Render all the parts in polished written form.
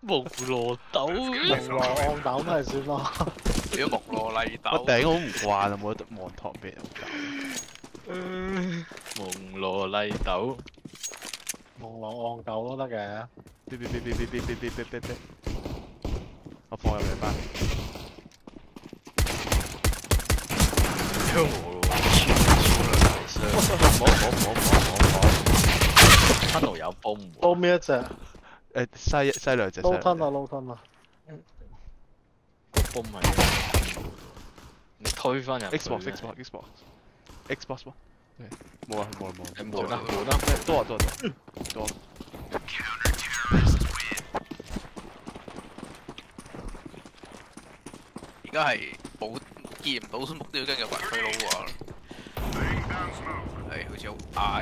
蒙羅豆， 蒙羅按豆咪算咯。 屌蒙羅麗豆。 我頂我唔慣啊，冇得望堂俾人搞。 蒙羅麗豆， 蒙羅按豆都得嘅。 嗶，我放入嚟班。 屌我冇，tunnel 有泵喎。 撈咩一隻？ 誒西兩隻。 撈吞啊撈吞啊！ 個泵係你推翻入。 Xbox。冇啊。 冇得。 多。 而家係冇見唔到目標，跟住圍推佬啊！係好似好嗌。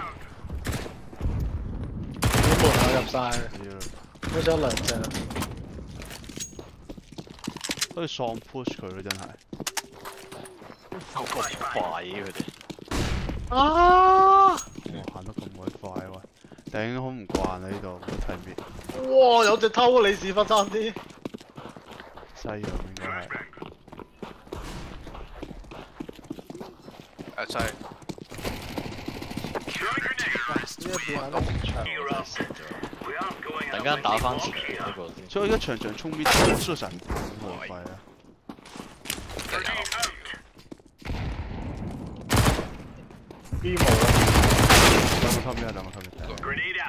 啲門口入晒，開咗兩隻。 好似喪 push 佢咯，真係。 好快嘅佢哋。 啊！ 行得咁鬼快喂，頂好唔慣啊呢度，睇面。 哇！有隻偷你屎忽爭啲。 西洋應該係。 西。 呢一邊都唔長。 突然間打翻前嗰個先。 所以而家場衝邊出神好快啊！ B 冇啊！ 兩個級別。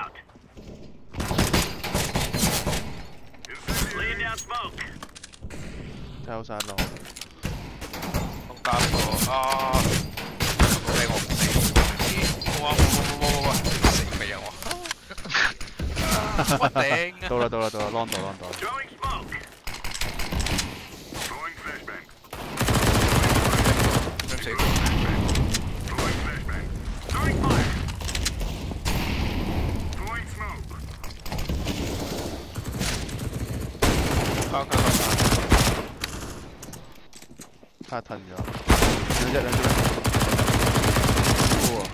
睇好晒路。 空間個啊！俾我唔死。哇！死未啊我！我頂！ 到啦，long 到。他騰咗，兩隻。哇！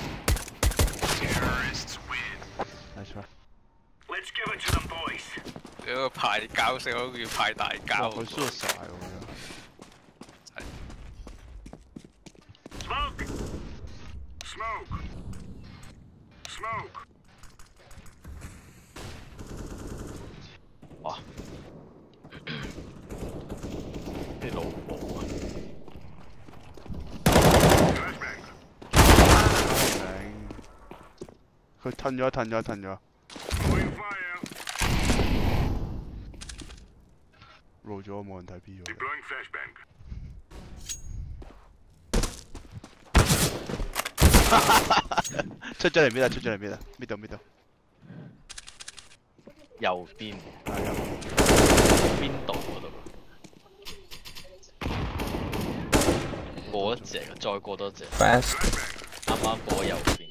屌派膠死我要派大膠。 佢輸晒喎。 哇！啲老母啊！ 佢褪咗。路咗冇人睇 P 咗。出咗嚟邊啊？邊度？ 右邊。邊度嗰度？過一隻，再過多隻。啱啱過右邊。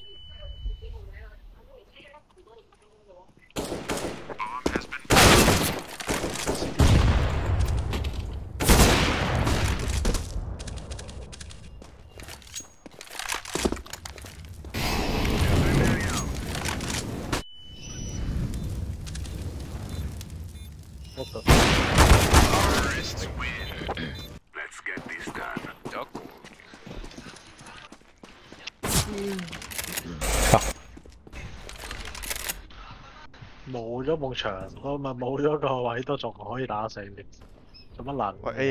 冇咗埲牆，我咪冇咗個位都仲可以打死你，做乜難？ 喂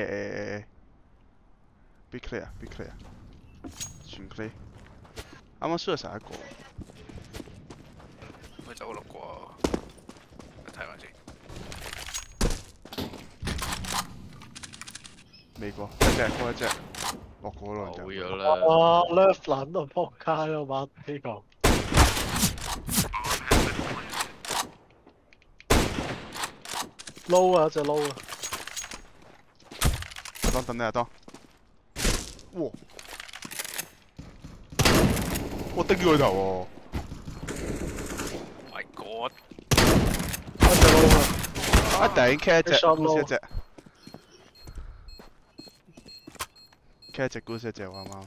A，be clear，全 clear。啱啱輸咗成一個。 佢走落過，睇下先。 未過，一隻，落過咯就。 冇咗啦。 哇 ！Left 撚到仆街咯，玩呢個。撈啊！隻撈啊！ 等你當。哇！我頂佢頭 ！My God！ 一隻撈啊！ 頂 K 一隻，goose 一隻。K 一隻 goose 一隻啱啱。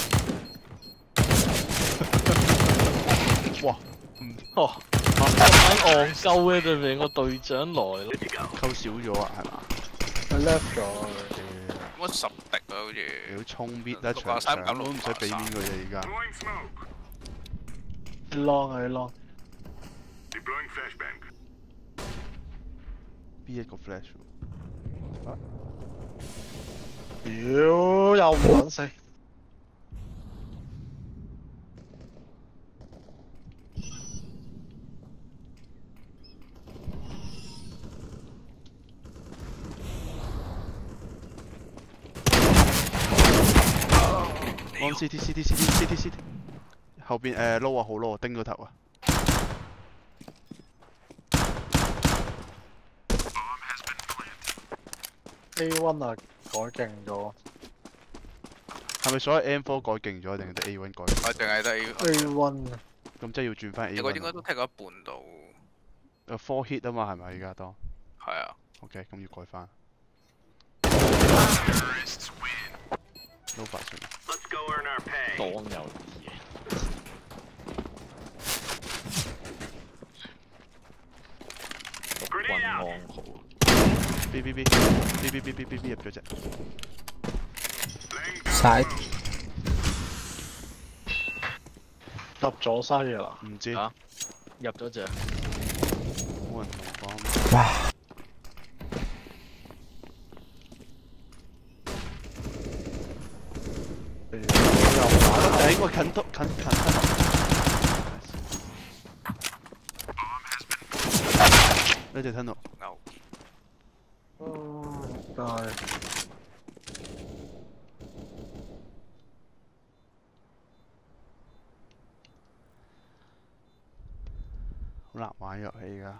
哇！ 哦。 戇鳩嘅對面個隊長來咯， 扣少咗啊，係嘛？ 佢 left 咗。 乜10滴啊，好似。 屌衝搣得長長都唔使俾面佢哋而家。 long 係 long。 B 一個 flash 喎。 屌又唔撚死。 按 CT 後邊撈啊好撈啊，叮個頭啊！ A1 啊，改勁咗。 係咪所有 M4 改勁咗，定係得 A1 改勁？ 我淨係得 A1 啊。 咁即係要轉翻 A1。 應該都踢咗一半到。 4 hit 啊嘛，係咪而家當？ 係啊。 OK， 咁要改翻。撈白算。 當有嘢。運安好。 B 入咗隻。 晒。 入咗西㗎啦。 唔知。 啊？入咗隻。 冇人同我講。 哇！ 應該近。呢隻聽到。 牛。 但係好難玩遊戲㗎。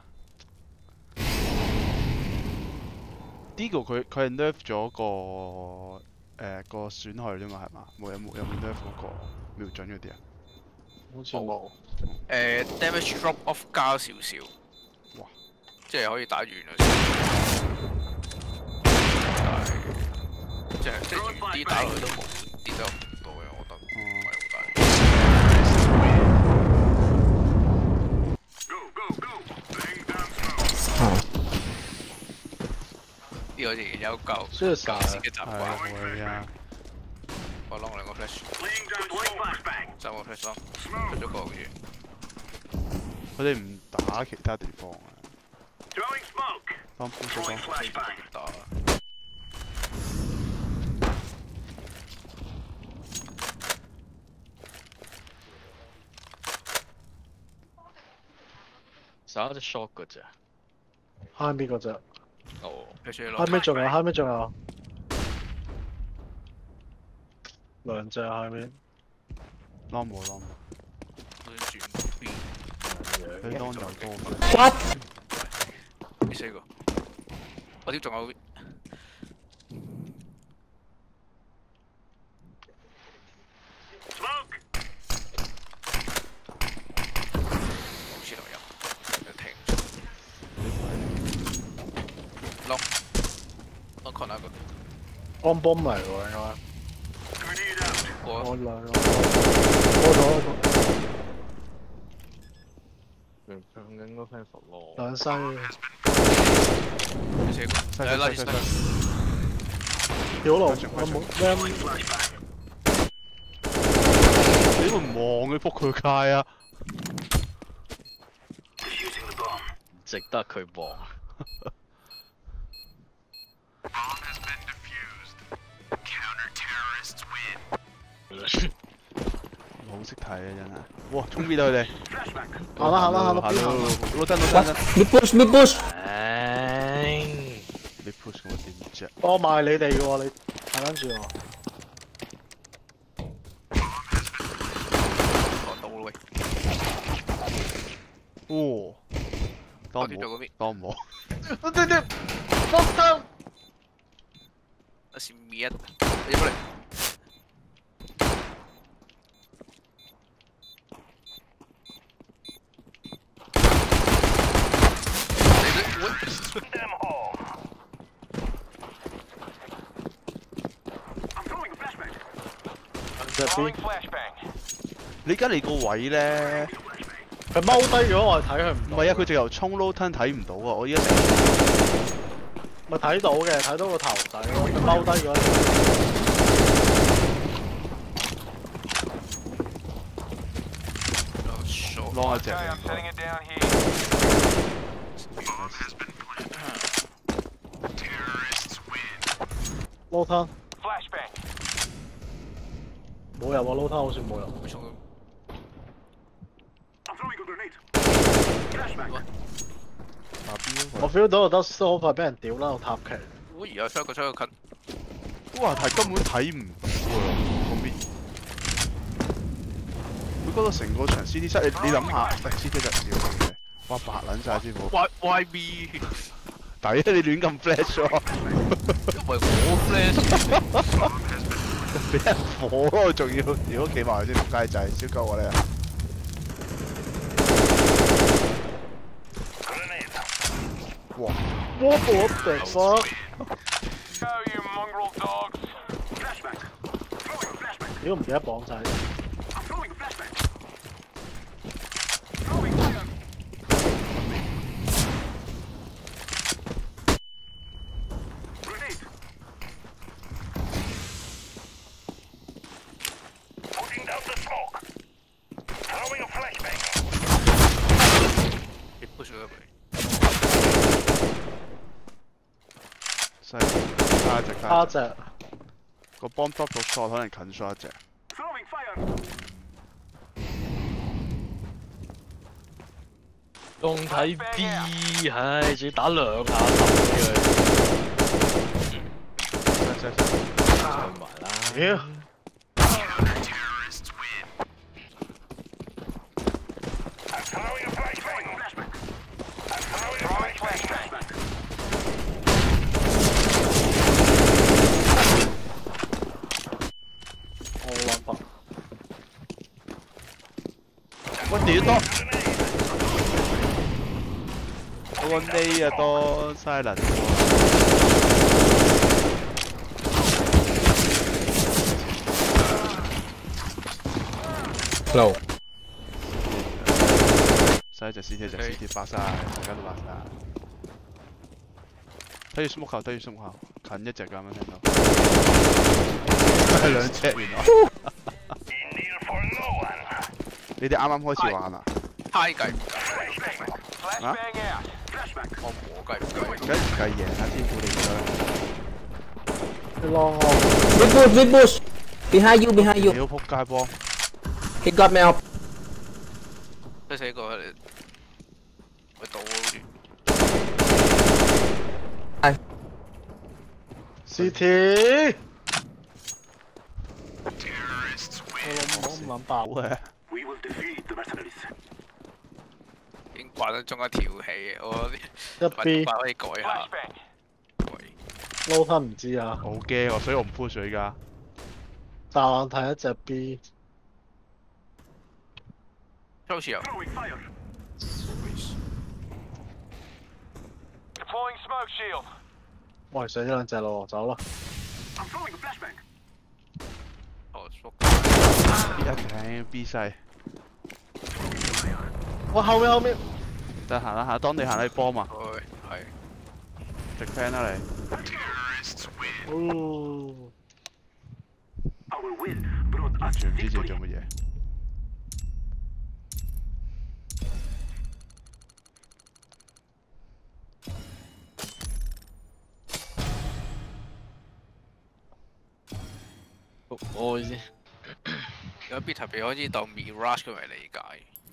呢個佢係 nerf 咗個損害啫嘛，係嘛？有冇 nerf 嗰個瞄準嗰啲啊？ 好似冇。 damage drop off 加少少。 哇！ 即係可以打遠啊！即係遠啲打落去都冇跌得唔多嘅，我覺得唔係好大。呢個仍然有舊舊時嘅習慣。 係啊。 我攞2個 flash， 3個 flash 咯，出咗個嘢。 佢哋唔打其他地方啊。當 push 當。 打。 耍隻 shot 嗰隻。 下面嗰隻。 哦。 下面仲有。兩隻下面。 攞冇。 轉 B。 佢當就多。 What？ 呢4個。我啲仲有。 安bomb嚟喎應該。我兩個。 向緊嗰 fan 服咯。 兩西。屌龍，我冇咩。 你會唔望佢仆佢街啊？ 值得佢望。 好識睇啊真係，哇衝邊到佢哋， 行啦， 攞真， 你 push， 你 push 我點啫？ 幫埋你哋嘅喎，你睇跟住我。 我到啦喂， 哦，當冇， 那是面，你過嚟。 隻邊？ 你而家嚟個位咧， 佢踎低咗，我係睇佢唔到。 唔係啊，佢直頭衝 low turn 睇唔到啊！我依家成咪睇到嘅，睇到個頭仔咯。佢踎低咗。 攞一隻。 low turn。冇入喎 low turn 好似冇入。我 feel 到個 dust 好快俾人屌啦，我塔旗。 我而家出個近。 哇！係根本睇唔到啊！嗰邊。佢嗰度成個場 CD 室，你諗下，CD 就屌嘅。哇！白撚晒師傅。 YB。 抵啊！你亂咁 flash 喎。 因為我 flash。 俾人火咯，仲要屌企埋先，仆街仔，小鳩我咧。哇！ What the fuck？ 屌唔記得綁晒。差隻。 個 bomb drop 咗 shot， 可能近 shot 一隻。 仲睇 B， 唉，仲要打2下頭俾佢。上埋啦。 屌！ 我屌多，我個 A 啊多 silent。 Low。 細隻 CT 隻 CT 發晒，大家都發晒。睇住 smoke 後，睇住 smoke 後，近一隻咁樣聽到。係兩隻原來。你哋啱啱開始玩啊？ 嗨計唔計？啊？ 我和計唔計？ 梗唔計贏啦，天賦你你浪我。 Big bush. Behind you, behind you. 屌仆街波！ He got me up. 都死過你，我倒好似。 係。 CT。我唔諗爆嘅。 已經慣咗中一條氣，我一 B 可以改下。 low turn 唔知啊。 好驚喎，所以我唔 push 佢㗎。 大眼睇一隻 B。 好似有。 喂，上咗兩隻咯，走啦。 一挺 B 細。 我後面。 得行啦行，當你行你波嘛。 係。 直 plan 啦你。 哦。 完全唔知自己做乜嘢。 我先。 有 bit 特別可以當 Mirage 咁嚟理解。